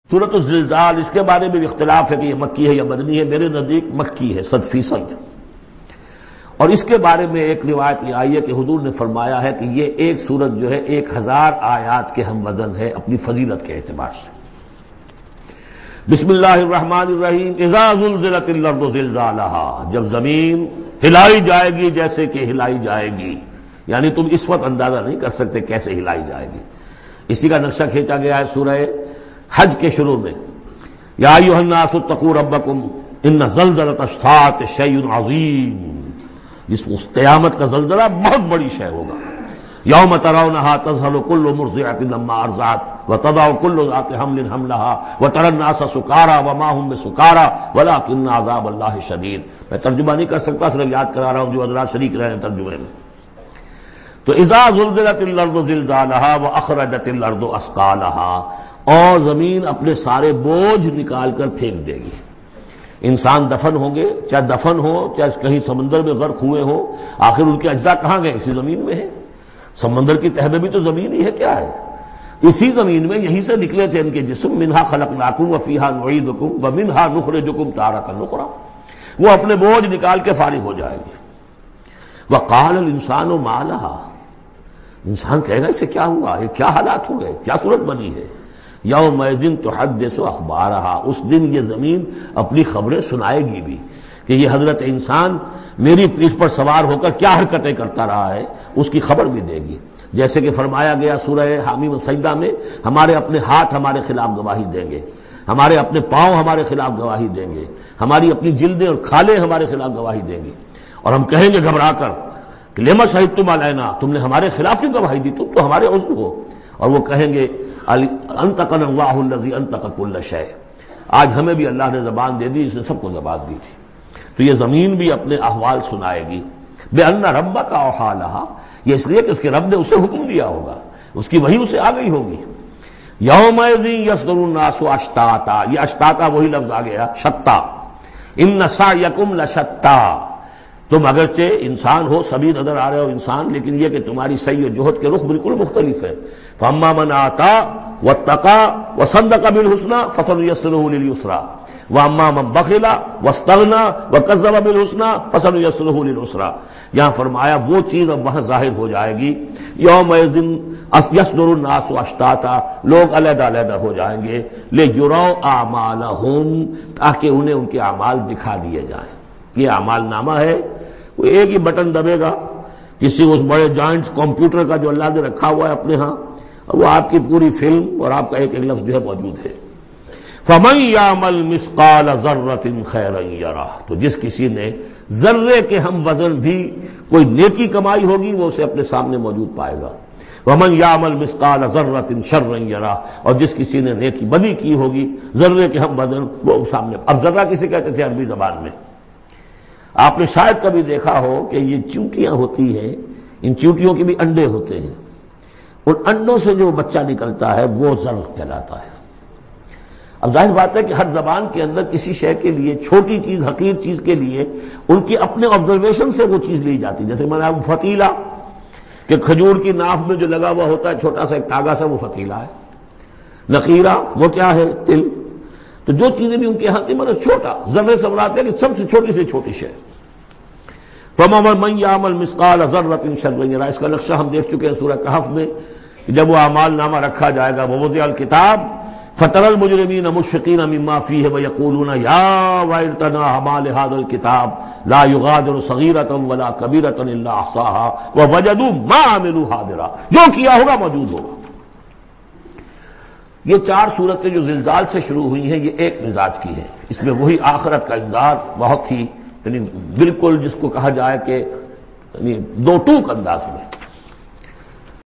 سورۃ الزلزال، اس کے بارے میں بھی اختلاف ہے کہ یہ مکی ہے یا مدنی ہے۔ میرے نزدیک مکی ہے 100%۔ اور اس کے بارے میں ایک روایت یہ آئی ہے کہ حضور نے فرمایا ہے کہ یہ ایک سورت جو ہے 1000 آیات کے ہم وزن ہے اپنی فضیلت کے اعتبار سے۔ بسم اللہ الرحمن الرحیم۔ اذا زلزلت الارض زلزالها، جب زمین ہلائی جائے گی جیسے کہ ہلائی جائے گی، یعنی تم اس وقت اندازہ نہیں کر سکتے کیسے ہلائی جائے گی۔ اسی کا نقشہ کھینچا گیا ہے سورہ حج کے شروع میں، یا ایھا الناس اتقوا ربکم ان زلزلۃ الساعۃ شیء عظیم، اس قیامت کا زلزلہ بہت بڑی شے ہوگا۔ یوم ترونھا تذہل کل مرضعۃ عما ارضعت وتضع کل ذات حمل حملها وترى الناس سکارى وما هم بسکارى ولکن عذاب اللہ شدید۔ میں ترجمہ نہیں کر سکتا، صرف یاد کرا رہا ہوں جو حضرات شریک رہے ہیں ترجمے میں۔ تو اذا زلزلت الارض زلزالها واخرجت الارض اثقالها، اور زمین اپنے سارے بوجھ نکال کر پھینک دے گی۔ انسان دفن ہوں گے، چاہے دفن ہو چاہے کہیں سمندر میں غرق ہوئے ہوں، آخر ان کے اجزاء کہاں گئے؟ اسی زمین میں ہے۔ سمندر کی تہہ میں بھی تو زمین ہی ہے، کیا ہے؟ اسی زمین میں یہیں سے نکلے تھے ان کے جسم۔ منہا خلقناکم وفیہا نعیدکم ومنہا نخرجکم تارۃ اخری، وہ اپنے بوجھ نکال کے فارغ ہو جائے گی۔ وقال الانسان ما لہا، انسان کہے گا اسے کیا ہوا، یہ کیا حالات ہوئے، کیا صورت بنی ہے؟ یومئذ تحدث اخبارہا، اس دن یہ زمین اپنی خبریں سنائے گی بھی کہ یہ حضرت انسان میری پیٹھ پر سوار ہو کر کیا حرکتیں کرتا رہا ہے، اس کی خبر بھی دے گی۔ جیسے کہ فرمایا گیا سورہ حامیم السجدہ میں، ہمارے اپنے ہاتھ ہمارے خلاف گواہی دیں گے، ہمارے اپنے پاؤں ہمارے خلاف گواہی دیں گے، ہماری اپنی جلدیں اور کھالیں ہمارے خلاف گواہی دیں گی، اور ہم کہیں گے گھبرا کر کہ لما شہدتم علینا، تم نے ہمارے خلاف کیوں گواہی دی، تم تو ہمارے عضو ہو۔ اور وہ کہیں گے انطقنا اللہ الذی انطق کل شیء، آج ہمیں بھی اللہ نے زبان دے دی، اس نے سب کو زبان دی تھی۔ تو یہ زمین بھی اپنے احوال سنائے گی۔ بأن ربک اوحی لہا، یہ اس لیے کہ اس کے رب نے اسے حکم دیا ہوگا، اس کی وحی اسے آ گئی ہوگی۔ یومئذ یصدر الناس اشتاتا، یہ اشتاتا وہی لفظ آ گیا شتا۔ ان سعیکم لشتا، تم اگرچہ انسان ہو، سبھی نظر آ رہے ہو انسان، لیکن یہ کہ تمہاری سعی و جہد کے رخ بالکل مختلف ہے۔ فاما من آتا واتقى وصدق بالحسنى فسنيسره لليسرى واما من بخل واستغنى وكذب بالحسنى فسنيسره للعسرى۔ یہاں فرمایا وہ چیز اب وہاں ظاہر ہو جائے گی۔ یومئذ یصدر الناس اشتاتا، لوگ علیحدہ علیحدہ ہو جائیں گے، لیروا اعمالهم، تاکہ انہیں ان کے اعمال دکھا دیے جائیں۔ یہ اعمال نامہ ہے، کوئی ایک ہی بٹن دبے گا کسی اس بڑے جائنٹ کمپیوٹر کا جو اللہ نے رکھا ہوا ہے اپنے ہاں، وہ آپ کی پوری فلم اور آپ کا ایک ایک لفظ جو ہے موجود ہے۔ فَمَن يَعْمَلْ مِثْقَالَ ذَرَّةٍ خَيْرًا يَرَهُ، تو جس کسی نے ذرے کے ہم وزن بھی کوئی نیکی کمائی ہوگی وہ اسے اپنے سامنے موجود پائے گا۔ وَمَن يَعْمَلْ مِثْقَالَ ذَرَّةٍ شَرًّا يَرَهُ، اور جس کسی نے نیکی بدی کی ہوگی ذرے کے ہم وزن وہ سامنے۔ اب ذرہ کسے کہتے تھے عربی زبان میں؟ آپ نے شاید کبھی دیکھا ہو کہ یہ چونٹیاں ہوتی ہیں، ان چونٹیوں کے بھی انڈے ہوتے ہیں، ان انڈوں سے جو بچہ نکلتا ہے وہ ذر کہلاتا ہے۔ اب ظاہر بات ہے کہ ہر زبان کے اندر کسی شے کے لیے، چھوٹی چیز حقیر چیز کے لیے ان کی اپنے آبزرویشن سے وہ چیز لی جاتی ہے۔ جیسے میں نے فتیلہ، کہ کھجور کی ناف میں جو لگا ہوا ہوتا ہے چھوٹا سا ایک تاگا سا، وہ فتیلہ ہے۔ نقیرہ وہ کیا ہے؟ تل۔ تو جو چیزیں بھی ان کے ہاں کی مطلب چھوٹا، ذرے سے مراد ہے کہ سب سے چھوٹی سے چھوٹی شے۔ فَمَن يَعْمَلْ مِثْقَالَ ذَرَّةٍ شَرًّا يَرَهُ، اس کا نقشہ ہم دیکھ چکے ہیں سورہ کہف میں، کہ جب وہ اعمال نامہ رکھا جائے گا، وَوُضِعَ الْكِتَابُ فَتَرَى الْمُجْرِمِينَ مُشْفِقِينَ مِمَّا فِيهِ وَيَقُولُونَ يَا وَيْلَتَنَا مَا لِهَذَا الْكِتَابِ لَا يُغَادِرُ صَغِيرَةً وَلَا كَبِيرَةً إِلَّا أَحْصَاهَا وَوَجَدُوا مَا عَمِلُوا حَاضِرًا، جو کیا ہوگا موجود ہوگا۔ یہ 4 صورتیں جو زلزال سے شروع ہوئی ہیں، یہ ایک مزاج کی ہیں، اس میں وہی آخرت کا انذار بہت ہی، یعنی بالکل جس کو کہا جائے کہ دو ٹوک انداز میں۔